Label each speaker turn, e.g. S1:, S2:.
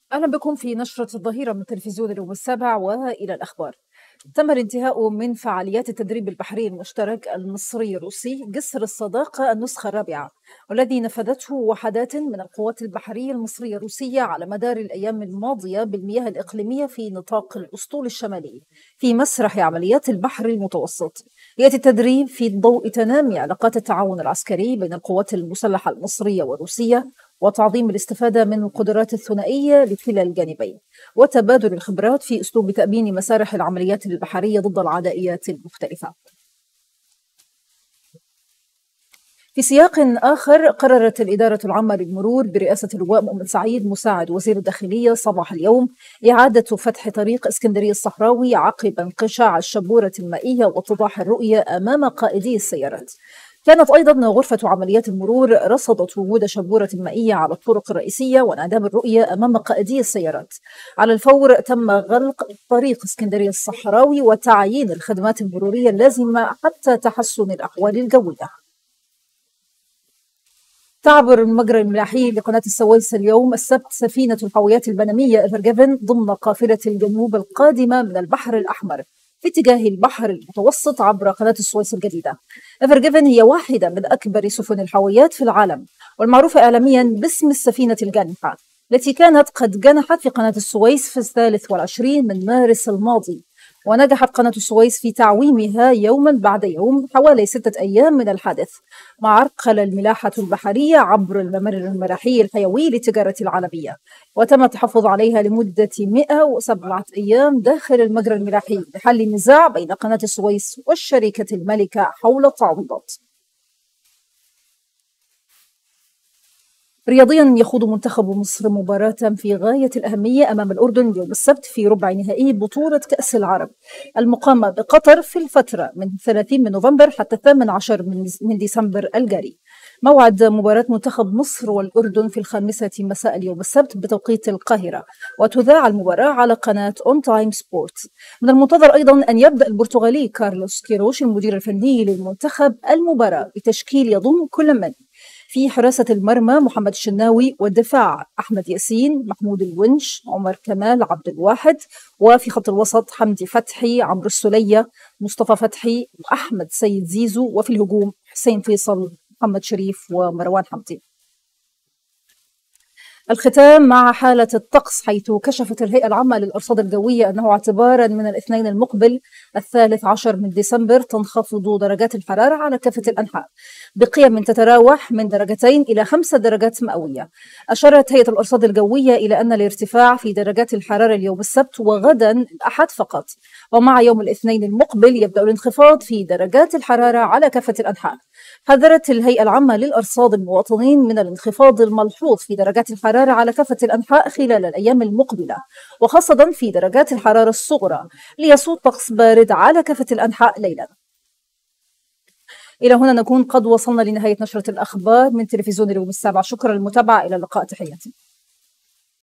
S1: أهلا بكم في نشرة الظهيرة من تلفزيون اليوم السابع وإلى الأخبار. تم الانتهاء من فعاليات التدريب البحري المشترك المصري الروسي جسر الصداقة النسخة الرابعة، والذي نفذته وحدات من القوات البحرية المصرية الروسية على مدار الأيام الماضية بالمياه الإقليمية في نطاق الأسطول الشمالي في مسرح عمليات البحر المتوسط. يأتي التدريب في ضوء تنامي علاقات التعاون العسكري بين القوات المسلحة المصرية والروسية، وتعظيم الاستفادة من القدرات الثنائية لكلا الجانبين، وتبادل الخبرات في أسلوب تأمين مسارح العمليات البحرية ضد العدائيات المختلفة. في سياق آخر، قررت الإدارة العامة للمرور برئاسة اللواء مؤمن سعيد مساعد وزير الداخلية صباح اليوم إعادة فتح طريق اسكندرية الصحراوي عقب انقشاع الشبورة المائية واتضاح الرؤية أمام قائدي السيارات. كانت أيضا غرفة عمليات المرور رصدت وجود شبورة مائية على الطرق الرئيسية وانعدام الرؤية أمام قائدي السيارات. على الفور تم غلق طريق اسكندرية الصحراوي وتعيين الخدمات المرورية اللازمة حتى تحسن الأحوال الجوية. تعبر المجرى الملاحي لقناة السويس اليوم السبت سفينة الحاويات البنمية ايفر جيفن ضمن قافلة الجنوب القادمة من البحر الأحمر في اتجاه البحر المتوسط عبر قناة السويس الجديدة. ايفر جيفن هي واحدة من أكبر سفن الحاويات في العالم، والمعروفة إعلاميا باسم السفينة الجانحة، التي كانت قد جنحت في قناة السويس في 23 من مارس الماضي. ونجحت قناة السويس في تعويمها يوما بعد يوم حوالي 6 أيام من الحادث، مع عرقل الملاحة البحرية عبر الممر الملاحي الحيوي للتجارة العالمية، وتم التحفظ عليها لمدة 107 أيام داخل المجرى الملاحي لحل النزاع بين قناة السويس والشركة المالكة حول التعويضات. رياضيا، يخوض منتخب مصر مباراة في غاية الأهمية أمام الأردن يوم السبت في ربع نهائي بطولة كأس العرب المقامة بقطر في الفترة من 30 من نوفمبر حتى 18 من ديسمبر الجاري. موعد مباراة منتخب مصر والأردن في 5 مساء اليوم السبت بتوقيت القاهرة، وتذاع المباراة على قناة أون تايم سبورت. من المنتظر أيضا أن يبدأ البرتغالي كارلوس كيروش المدير الفني للمنتخب المباراة بتشكيل يضم كل من في حراسة المرمى محمد الشناوي، والدفاع أحمد ياسين، محمود الونش، عمر كمال، عبد الواحد، وفي خط الوسط حمدي فتحي، عمرو السلية، مصطفى فتحي، وأحمد سيد زيزو، وفي الهجوم حسين فيصل، محمد شريف، ومروان حمدي. الختام مع حالة الطقس، حيث كشفت الهيئة العامة للأرصاد الجوية أنه اعتبارا من الاثنين المقبل 13 من ديسمبر تنخفض درجات الحرارة على كافة الأنحاء بقيم تتراوح من 2 إلى 5 درجات مئوية. أشارت هيئة الأرصاد الجوية إلى أن الارتفاع في درجات الحرارة اليوم السبت وغدا الأحد فقط، ومع يوم الاثنين المقبل يبدأ الانخفاض في درجات الحرارة على كافة الأنحاء. حذرت الهيئة العامة للأرصاد المواطنين من الانخفاض الملحوظ في درجات الحرارة على كافة الأنحاء خلال الأيام المقبلة، وخاصة في درجات الحرارة الصغرى، ليسود طقس بارد على كافة الأنحاء ليلا. إلى هنا نكون قد وصلنا لنهاية نشرة الأخبار من تلفزيون اليوم السابع. شكرا للمتابعة، إلى اللقاء، تحياتي.